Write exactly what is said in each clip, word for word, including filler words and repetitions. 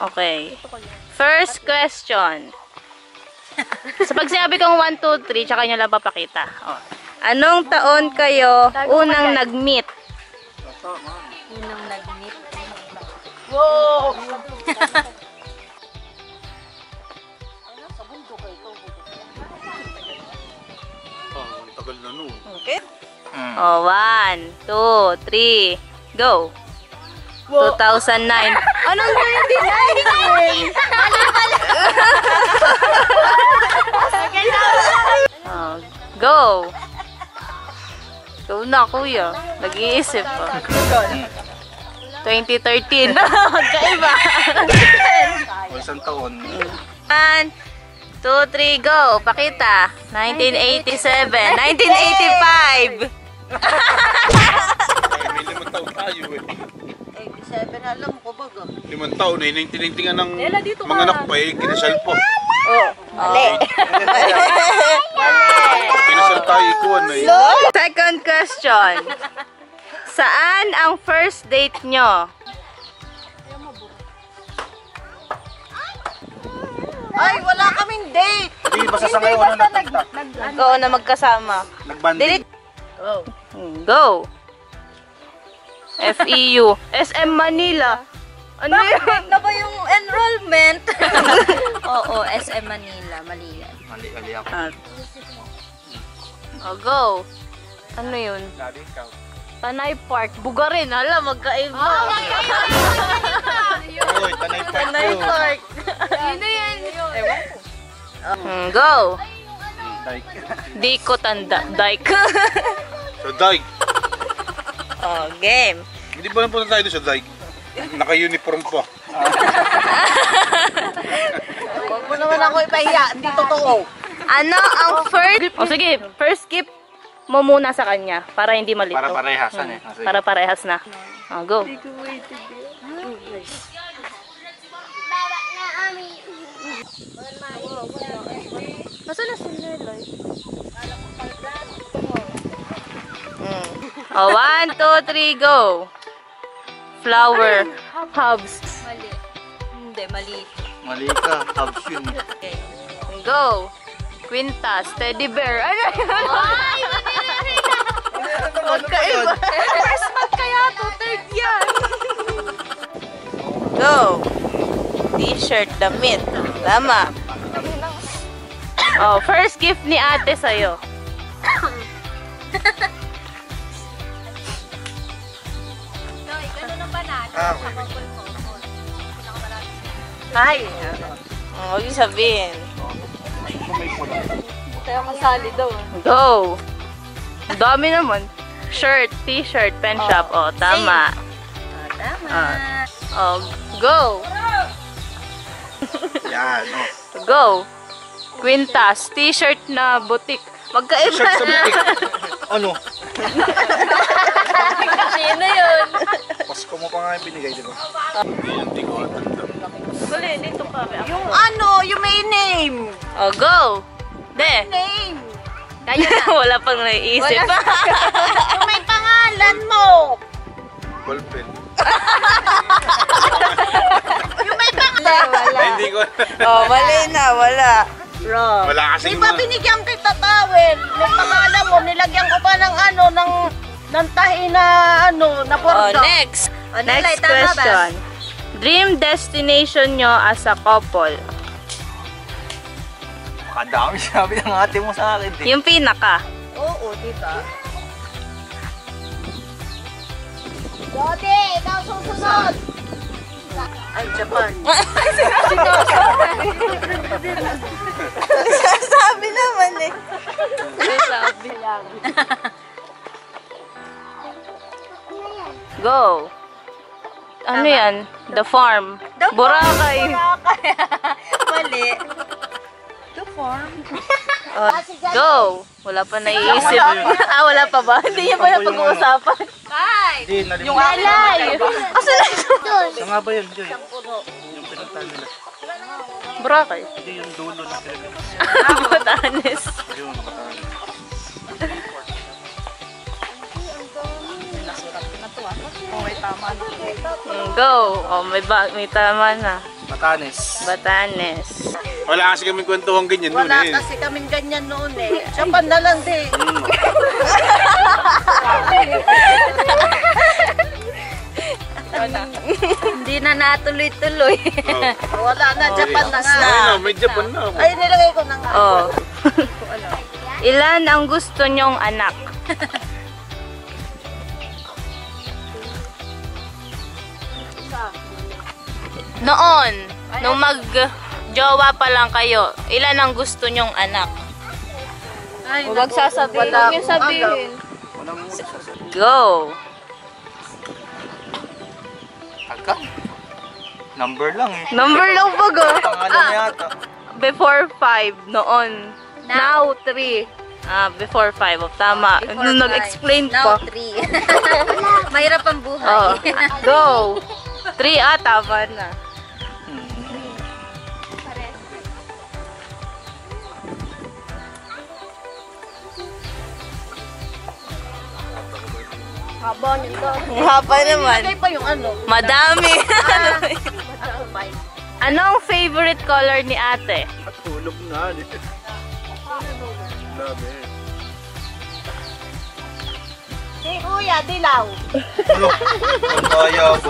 Okay. First question. So, pag sinabi kong one, two, three, tsaka nyo lang papakita. Oh. Anong taon kayo unang nag-meet? Unang nag-meet? Wow! Oh, tagal na nun. Okay. Oh, one, two, three, go! two thousand nine. Anong twenty nineteen? Oh, go! Go na, kuya. Nag-iisip pa. twenty thirteen. Magkaiba. O, isang taon. one, two, three, go! Pakita. nineteen eighty-seven. nineteen eighty-five. May limang taon tayo eh. eighty-seven, alam ko ba ga? Limang taon eh. Naintintingan ng mga anak pa eh. Kinasal po. Oh, mali. Kinasal tayo ikuan eh. Second question. Saan ang first date nyo? Ay, wala kaming date! Hindi, basta sa ngayon na nagpunta. Oo, na magkasama. Nagbanding. Go. Go. F E U. S M Manila. Ano yun? Na ba yung enrollment? Oo, S M Manila, mali yan. Mali, mali ako. Oh, go. Ano yun? Tanay Park. Bugarin. Hala, magkaiba. Oh, Oy, Tanay Park. Tanay Park. Yun na yan. Ewan ko. Hmm, go. Dike. Di ko tanda. Dike. Sa Dike. Oh, game. Hindi ba lang punta tayo doon sa Dike? Naka-uniform pa. Huwag mo naman ako ipahiya. Hindi totoo. Ano ang first... Oh, sige. First skip mo muna sa kanya para hindi malito. Para parehasan eh. Hmm. Para parehas na. Oh, go. Nasaan na si Neloy? Mm. Oh, one, two, three, go. Flower. Hubs. Mali. Hindi, mali. Mali ka. Hubs yun. Okay. Go. Quintas. Teddy bear. Ano yun? Ay, mali na rin na. Magkaiba. First month kaya to. Third yan. Go. T-shirt. Damit. Tama. Oh, first gift ni ate sa'yo. Noy, gano'n ang banana. Ah, okay. Ay. Oh, huwag yung sabihin. Kaya kasali daw. Go. Ang dami naman. Shirt, t-shirt, pen shop. Oh, tama. Oh, tama. Ah. Oh, go. Yan. Oh. Go. Quintas, t-shirt na butik. Magkaiba. Shirt sa butik. Ano? Sino yun? Pasko mo pa nga yung binigay, di ba? Hindi ko matanda. Huli, dito pa. Yung ano, yung may name. Oh, go. De. Name. Kaya na. Wala pang naiisip. Yung may pangalan mo. Ballpen. Yung may pangalan. Wala. Ay, hindi ko. Oh, mali na. Wala. Wrong. Wala Di kasi ba mga... binigyan kita tawel? May pangalan mo, nilagyan ko pa ng ano, ng, ng tahi na ano, na Oh, bordo. next. Oh, Next Nelay, tama ba? question. Dream destination nyo as a couple. Kadami sabi ng ate mo sa akin. Eh. Yung pinaka. Oo, di ba? Dodi, ikaw susunod. Ay, Japan. Sabi naman eh. Sabi lang. Go. Ano yan? The farm. The farm. Boracay. Boracay. Mali. The farm. Oh, go. Wala pa naiisip. Ah, wala pa ba? Hindi niya pa na pag-uusapan. Hi! Hindi, nalimutan. Yung alay. Asa na ito? Saan nga ba yun, Joy? Yung pinuntahan nila. Boracay. Hindi yung dulo ng Pilipinas. Batanes. Yung Batanes. Oh, may tama na. Mm, go. Oh, may, ba may tama na. Batanes. Batanes. Wala kasi kaming kwentuhan ganyan noon Wala eh. kasi kaming ganyan noon eh. Japan na lang din. Hindi na natuloy-tuloy. Oh. Wala na, Japan na nga. Ayun na, may Japan na. Ay, nilagay ko na nga. Oh. Ilan ang gusto nyong anak? Noon, nung mag-jowa pa lang kayo, ilan ang gusto nyong anak? Ay, Huwag naku, sasabihin. wala Huwag yung akong sabihin. Wala mo sasabihin. Go! Agka? Number lang eh. Number lang po go. Pangalan yata. Before five, noon. Now, three. Ah, before five. Oh, tama. Nung nag-explain pa. Now, three. Mahirap ang buhay. Oh, go! Three, ah, tama na. Haba niyo to. Ang haba naman. Nilagay pa yung ano. Madami. Ako pa yun. Anong favorite color ni ate? Tulog na. Dami. Si Kuya, dilaw. Ang kaya ko.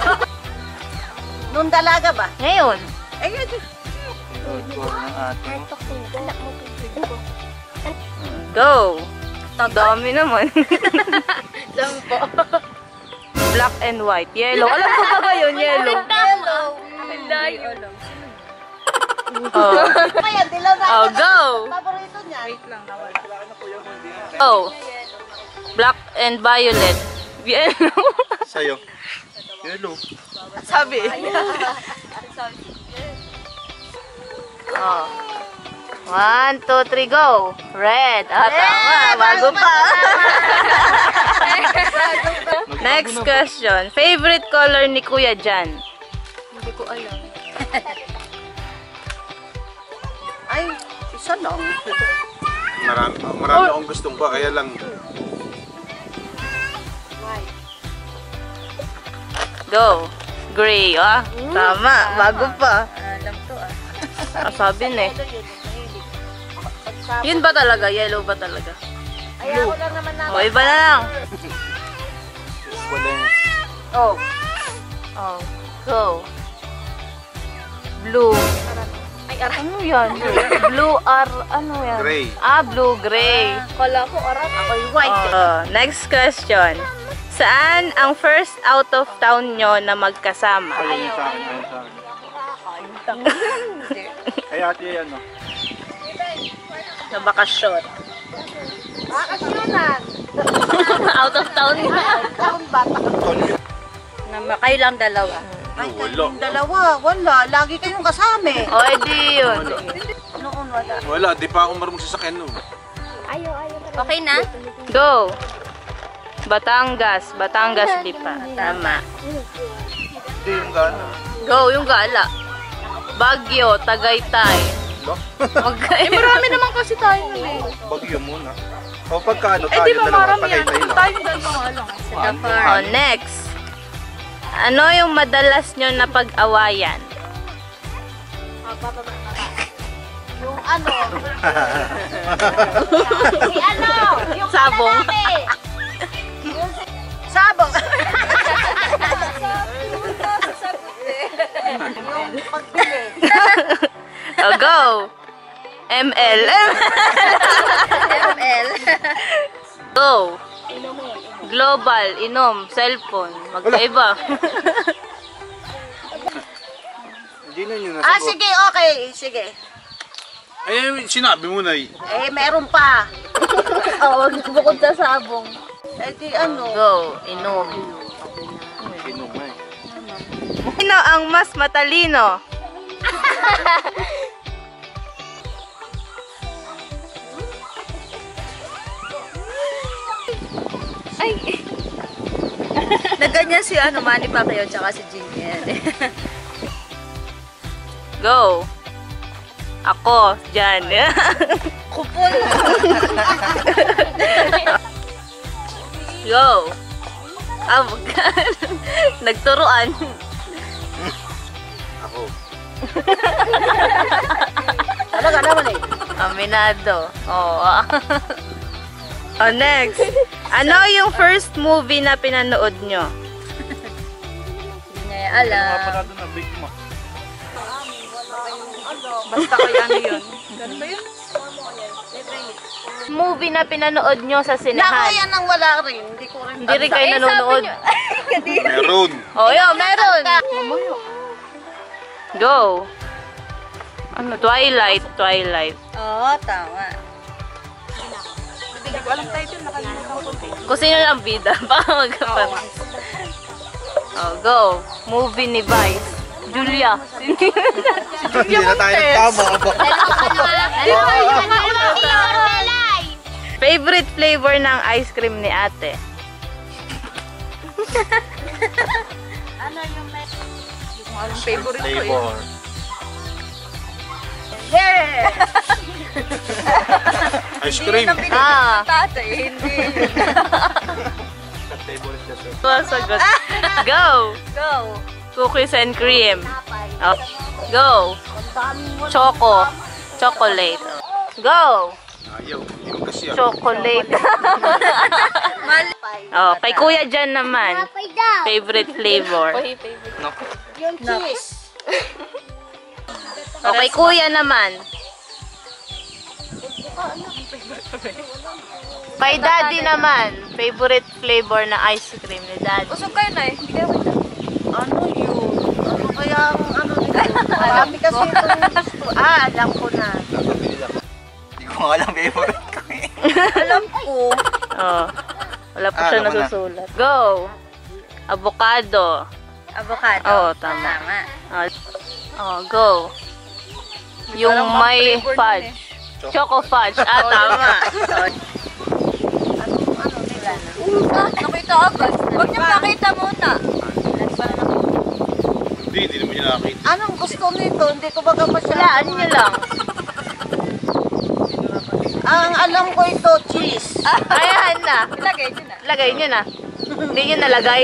Nung dalaga ba? Ngayon. Ayun. Ikaw ng ate mo. Go! Ang dami naman. Sampo. Black and white. Yellow. Alam ko ba yun? Yellow. Yellow. Layo. Oh. Kaya, dilaw na. Oh, go! Paborito niya. Oh. Black and violet. Yellow. Sa'yo. Yellow. Sabi. Oh. One, two, three, go. Red. Ah, tama. Bago pa. Next question. Favorite color ni Kuya Jan? Hindi ko alam. Ay, isa lang. Marami, marami akong gustong ba, kaya lang. Go. Gray. Ah, tama. Bago pa. Alam to ah. Ah, sabi na eh. Yun ba talaga? Yellow ba talaga? Ay, ako lang naman na. O, iba na lang. Wala yung Oh. Oh. Go. Blue. Ay, aray. Ano yan? Blue R, ano yan? Gray. Ah, blue-gray. Kala ko arat. Ako yung white. Oh, next question. Saan ang first out of town nyo na magkasama? ayun sa akin, ayun sa akin. Ay, ate, yan, no? Sa bakasyon. Bakasyonan. Out of town na. Taon bata ka. Na, kayo lang dalawa. Ay, Wala. kayong dalawa. Wala. Lagi kayong kasama eh. O, edi yun. Noon wala. Wala, di pa ako marunong sasakyan, no? Okay na? Go. Batangas. Batangas Lipa. Tama. Ito yung gano'n. Go, yung gala. Baguio, Tagaytay. Okay. Eh, marami naman kasi tayo nun eh. Bagyo muna. O pagka ano Eh, tayo, di ba dalawa, marami yan? tagay-tay lang. Tayong dalawa lang. Oh, next. Ano yung madalas nyo na pag-awayan? Yung ano. Si ano. Yung Sabong. lalaki. Yung si- Sabong. Yung pagbili. Oh, go. M L. M L. Go. Global, inom, cellphone. Magkaiba. Hindi na yun Ah, nasagot. sige, okay. Sige. Eh, sinabi mo na eh. Eh, meron pa. Oh, bukod sa sabong. Eh, di ano. Go, inom. Inom na eh. Sino ang mas matalino? Ay! Naganyan si ano, Manny Pacquiao tsaka si Jimmy. Go. Ako, dyan. Kupol! Go. Ah, wag ka. Nagturuan. Ako. Talaga naman eh. Aminado. Oo. Oh, next. Ano yung first movie na pinanood nyo? Hindi niya Mga alam. pala doon na big ma. Basta kaya ano yun. Ganun ba yun? Movie na pinanood nyo sa Naku, sinahan. yan ang wala rin. Hindi ko rin Hindi rin kayo nanonood. Meron. Oh, yun, meron. Go. Ano, Twilight, Twilight. Oo, tama. Kung sino lang bida, baka magkapat. Oh, go. Movie ni Vice. Julia. Hindi na tayo nagtama. Favorite flavor ng ice cream ni ate? Favorite ko yun. Flavor. Yeah! Ice cream. Ah, Tatay, hindi. Favorite dessert. sagot. Go. Go. Cookies and cream. Oh. Go. Choco. Chocolate. Go. Ayaw. Yung kasi yan. Chocolate. Oh, kay kuya dyan naman. Favorite flavor. Yung cheese. O, kay kuya naman. Kay daddy naman. Favorite flavor na ice cream ni daddy. Usog kayo na eh. Hindi ako ito. Ano yun? Ano kaya ang ano nito? Marami kasi itong gusto. Ah, alam ko na. Hindi ko nga alam favorite ko eh. Alam ko. Oh. Wala pa Ah, siya alam ko na. nasusulat. Go. Avocado. Avocado. Oo, tama. Tama. Oh, oh go. Yung Parang mga may flavor nun fudge. Choco fudge. Ah, tama. Oh, Nakita agad. Huwag niyo pakita muna. Hindi, hindi naman niya nakakita. Anong gusto nito? Hindi ko baga masyado. Walaan niyo lang. Ang alam ko ito, cheese. Ayan na. Ilagay niyo na. Lagay niyo na. Hindi niyo nalagay.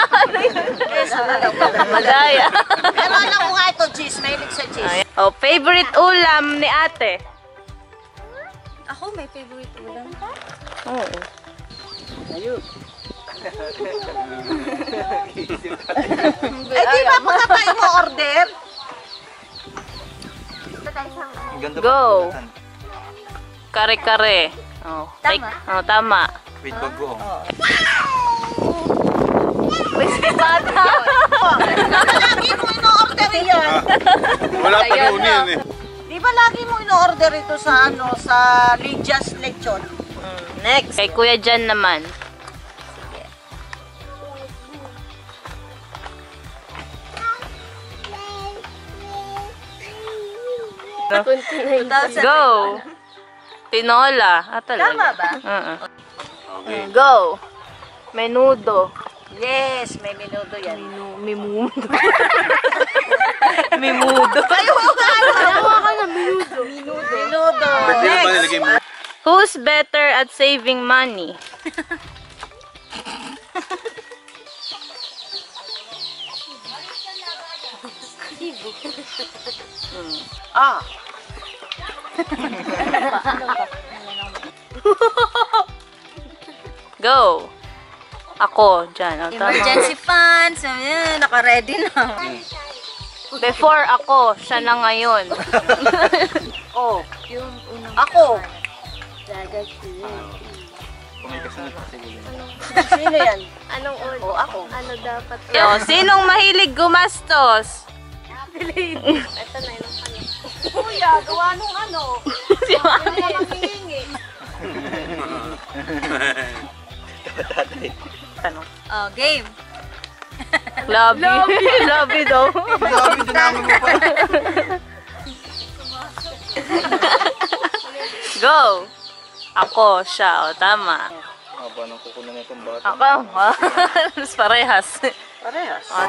Madaya. Pero alam ko nga ito, cheese. Mahilig sa cheese. Ayan. Oh, favorite ulam ni ate? Ako may favorite ulam. Oo. Eh, di ba pagka mo order? Ang ganda Go. pa. Kare-kare. Oh, Tama. like- oh, tama. With bagoong. Lagi mo ino-order yan. Wala pa noon yan eh. Di ba lagi mo ino-order ito sa ano, sa Lydia's Lechon? Mm, next. Kay Kuya Jan naman. two thousand. Go. Tinola. Ah, talaga. Tama ba? Uh-uh. Go. Menudo. Yes, may minuto yan. Mimudo. Mimudo. Minuto. Pwede na ba nilagay mo? Who's better at saving money? Ah, Go. Ako, dyan. Oh, tama. Emergency funds. Ayan, naka-ready na. Before ako, siya na ngayon. oh. Ako. Kung may kasunod pa siguro. Sino yan? Anong ulo? Oh, ako. Ano dapat? Yo, sinong mahilig gumastos? Ito na yung ano. Kuya, gawa nung ano. Si Mami. Kaya makihingi. Ano? Oh, game. Lobby. Lobby daw. Grabe, dinami mo pa. Go. Ako, siya. O, tama. Haba ng kukunan na itong bata. Ako. Mas parehas. Parehas. O.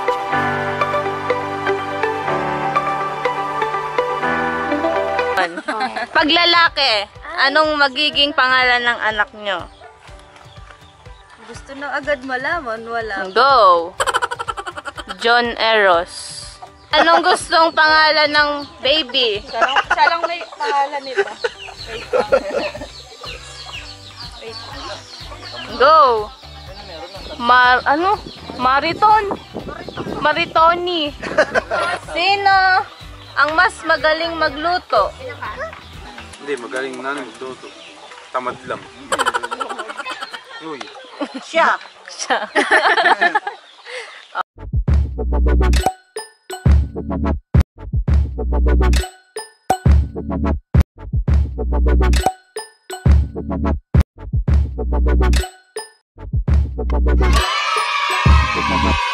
Pag lalaki, anong magiging pangalan ng anak nyo? Gusto na agad malaman. Wala. Go. John Eros. Anong gustong pangalan ng baby? Siya lang, siya lang may pangalan nito. Go! Mar... Ano? Mariton. Maritoni. Sino ang mas magaling magluto? Hindi, magaling na nagluto. Tamad lang. Uy. Siya. Siya. Thank you.